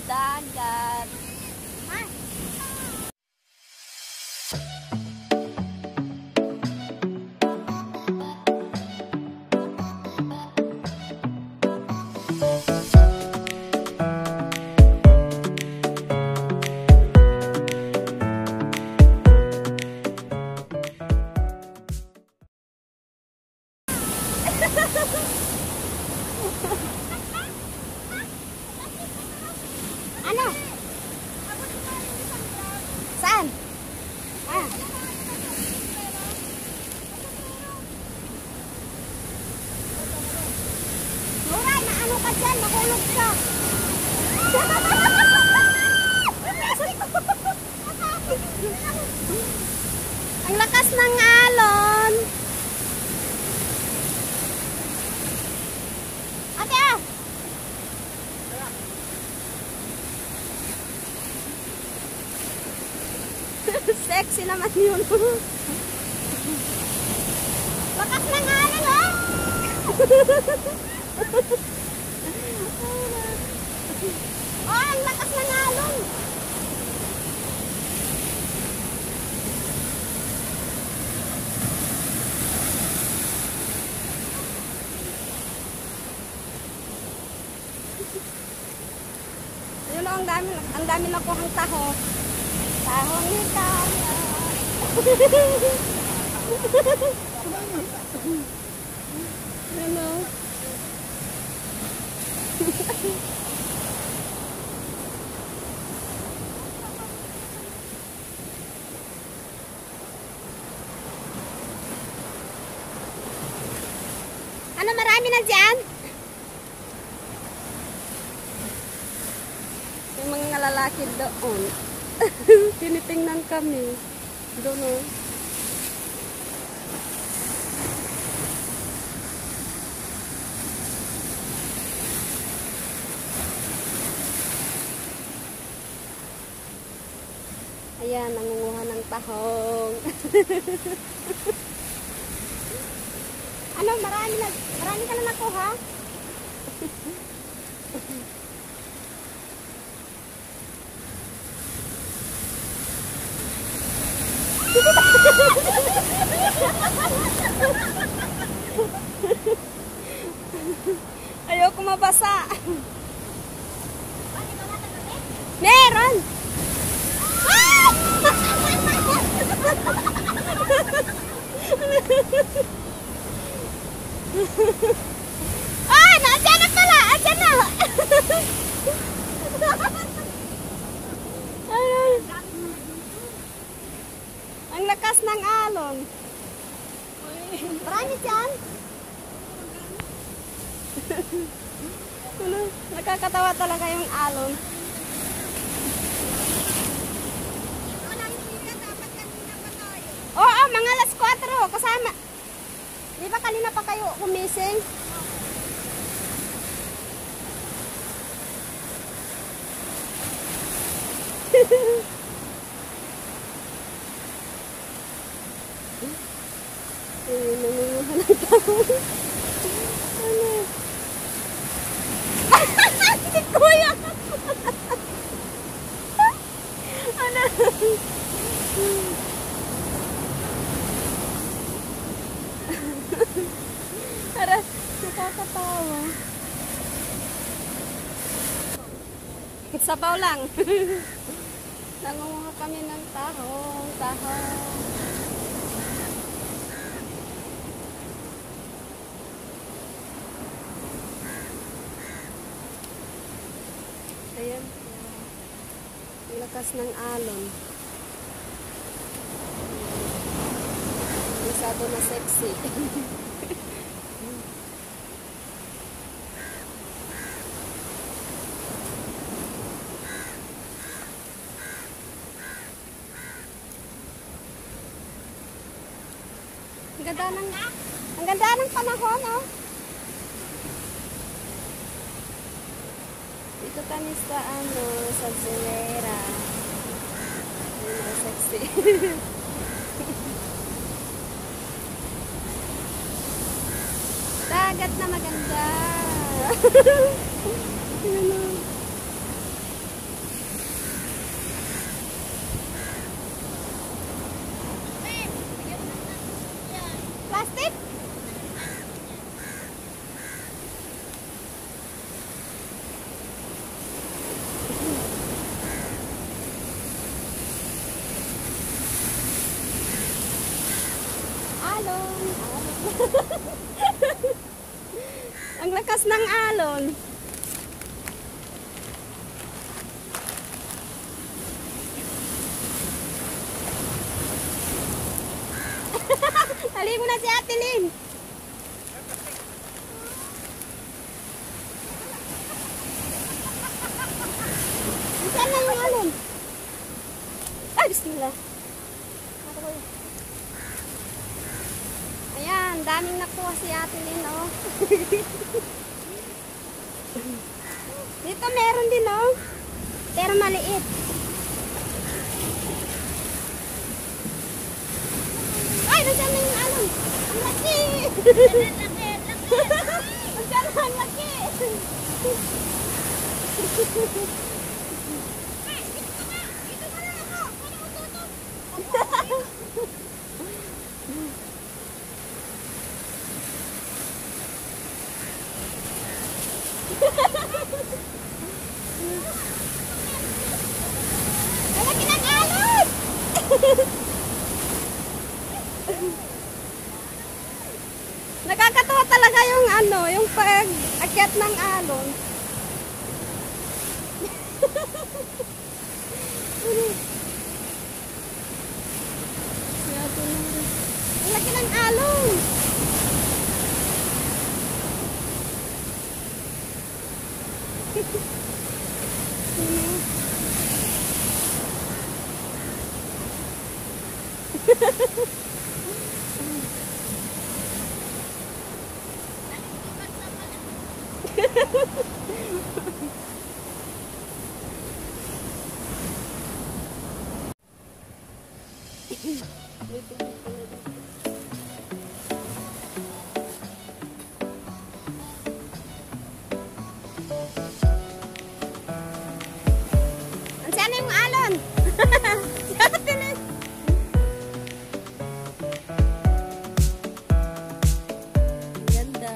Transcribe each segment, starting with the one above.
dagat. Ano? Saan? Ah. Mura, na ano ka dyan? Mahulog ka. Ang lakas ng alon. Ate ah! Sexy naman yun. Lakas ng alon, oh! Oh, ang lakas ng alon! Yun, oh, ang dami nakuhang taho. Tahong ni Carla. Hello. Ano, marami na dyan? Yung mga lalaki doon. Tinitingnan kami. Doon, oh. Ayan, nangunguha ng tahong. Ano, marami ka na nakuha? Ayoko mabasa. Meron. Ah, nandiyan na pala. Andiyan na. Ang lakas ng alon. Marami dyan. Nakakatawa talaga yung alon. Oo, mga alas 4 kasama. Di ba kanina pa kayo kumising? Ayun, nangunguha ng tahong. Ano? Si Kuya! Ano? Ara, nakakatawa. Sabaw lang. Nangunguha kami ng tahong. Ayan. Ang lakas ng alon. Masyado na sexy. Ang ganda ng panahon, oh. Dito kami sa sa Zerera. Ayun, sexy. Dagat na maganda. alon. Ang lakas ng alon. Hali mo na si Ate Lynn. Saan na yung alon? Ay, bismillah. Ayan, daming nakuha si Ate Lynn, oh. Dito meron din, oh. Pero maliit. Ay, nandiyan na yung alon. Ang laki! Nandiyan na ang laki! Malaki ng alon! Nakakatawa talaga yung ano, yung pag-akyat ng alon. Ang laki ng alon. Saan yung alon? Ganda.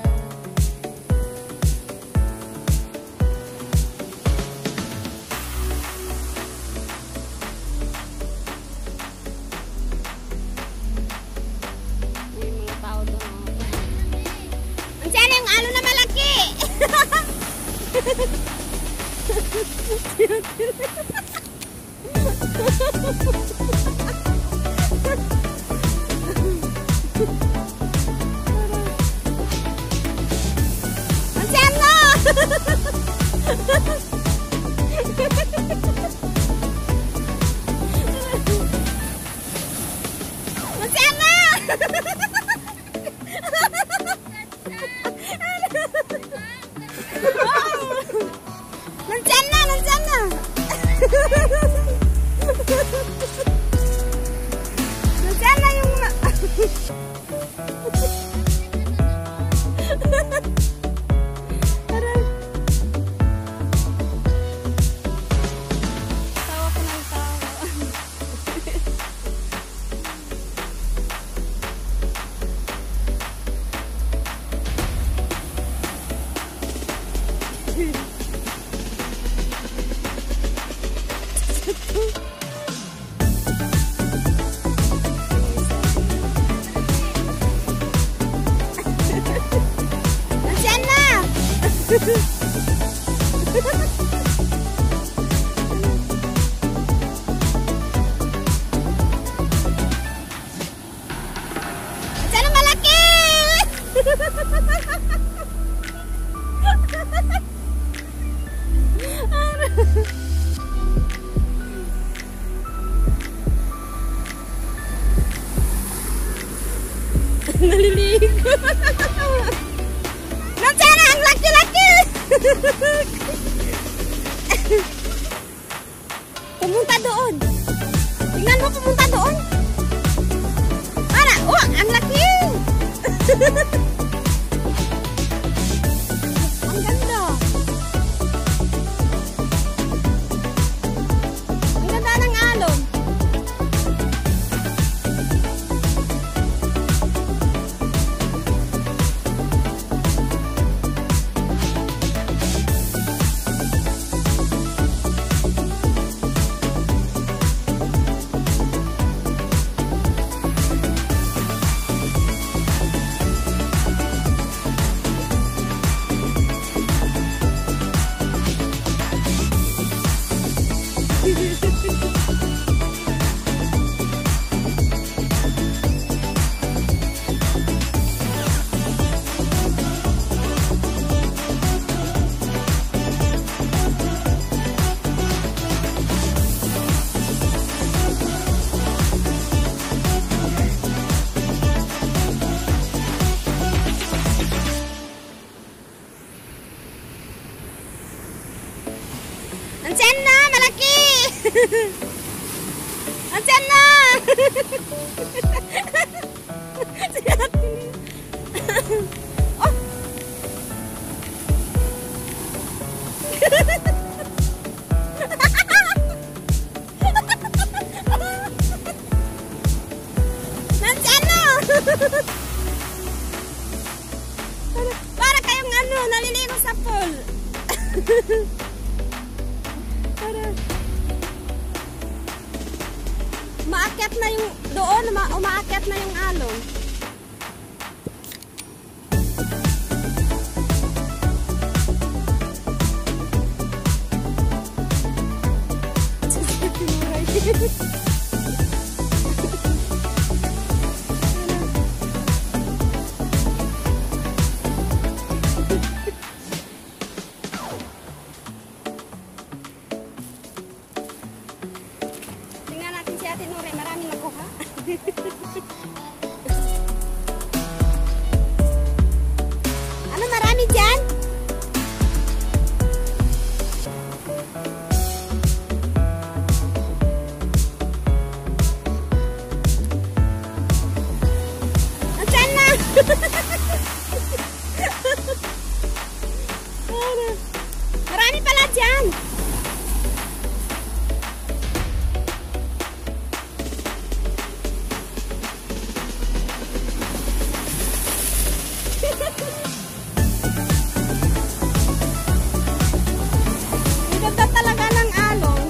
May mga tao doon. Saan yung alon na malaki? Marcelo! Sana yung tawa ko ng tawa. Sana malaki! Naliligo. Nansana ang laki-laki. Pumunta doon. Tingnan mo, pumunta doon. Para, oh, ang laki. Ang ganda. Ang ganda ng alon. Andyan na! Si ate. Oh! Nandyan na! Para kayong ano, naliligo sa pool. Para maakyat na yung doon, umaakyat na yung alon. Tingnan natin si Ate Nore, marami nakuha. Ano marami dyan? Andyan na! Marami pala dyan! Ang ganda talaga ng alon.